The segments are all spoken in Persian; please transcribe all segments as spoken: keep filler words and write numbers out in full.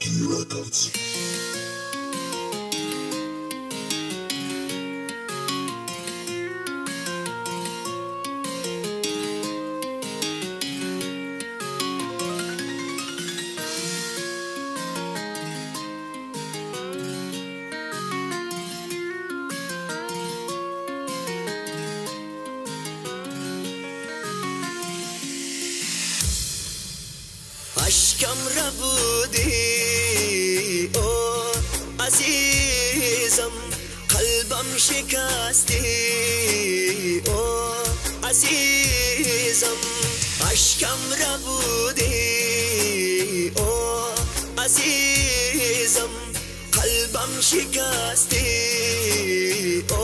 Key Records. اشکم را بودی او عزیزم، قلبم شکستی او عزیزم. اشکم را بودی او عزیزم، قلبم شکستی او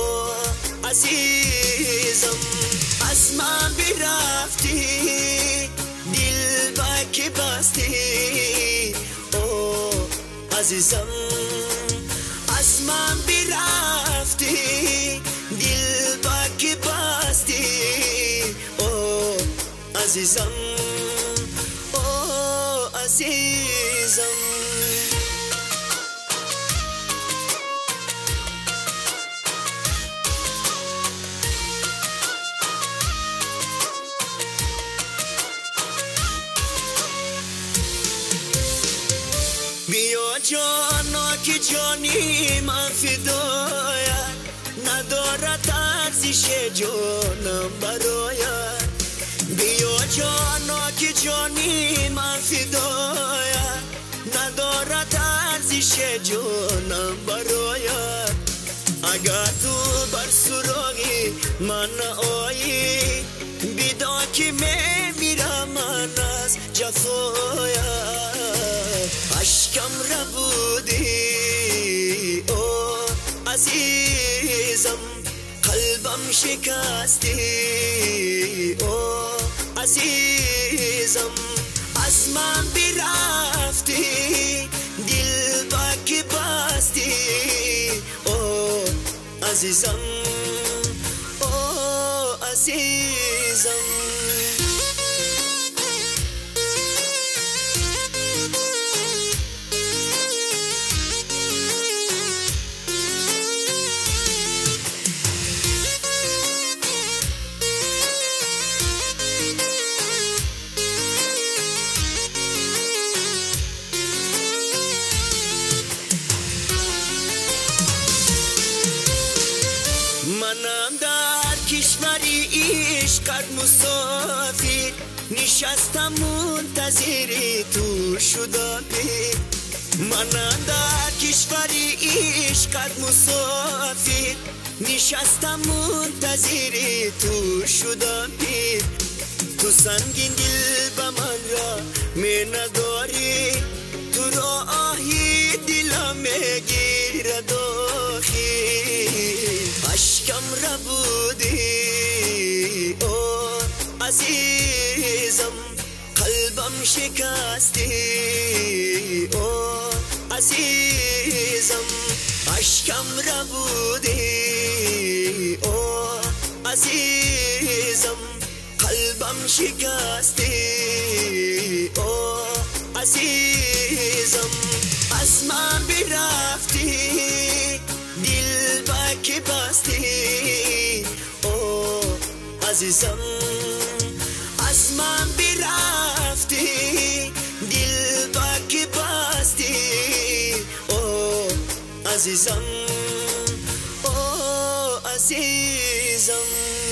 عزیزم. از من برفتی دل با که بستی او عزیزم. از من برفتی دل با که بستی او عزیزم، او عزیزم. بیا جانا که جانی من فدایت، ندارد ارزش جانم برایت. بیا جانا که جانی من فدایت، ندارد ارزش جانم برایت. اگر تو بر سراغی من آیی، بیدا که میمیرم من از جفایت. اشکم را بودی او عزیزم، قلبم شکستی او عزیزم. از من برفتی دل با که بستی او عزیزم، او عزیزم. منم در کشوری عشقت مسافر، نشستم منتظر تو شدم پیر. منم در کشوری عشقت مسافر، نشستم منتظر تو شدم پیر. تو سنگین دل به من را می نداری، تو را آهی دلم میگیر داخل. اشکم را بودی او عزیزم، قلبم شکستی او عزیزم. اشکم را بودی او عزیزم، قلبم شکستی او عزیزم. از من برفتی دل با که بستی او عزیزم. از من برفتی دل با که بستی او عزیزم، او عزیزم.